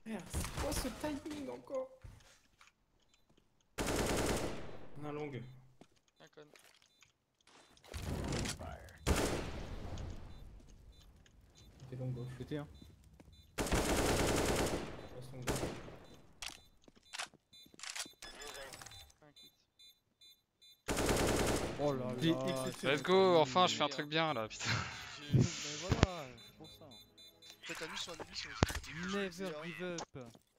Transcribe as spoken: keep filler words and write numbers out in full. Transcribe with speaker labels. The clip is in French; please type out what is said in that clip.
Speaker 1: Merde, c'est quoi ce timing encore? On a longue.
Speaker 2: Un con.
Speaker 1: T'es longue gauche.
Speaker 3: Pété hein.
Speaker 1: Reste longue gauche.
Speaker 2: Un kit.
Speaker 3: Oh là
Speaker 1: T'es
Speaker 3: là.
Speaker 1: exceptionnel.
Speaker 2: Let's go, enfin je fais un truc bien là, putain.
Speaker 3: Mais voilà, c'est pour ça.
Speaker 4: Peut-être Anubis sur Anubis, mais c'est
Speaker 3: Never give up.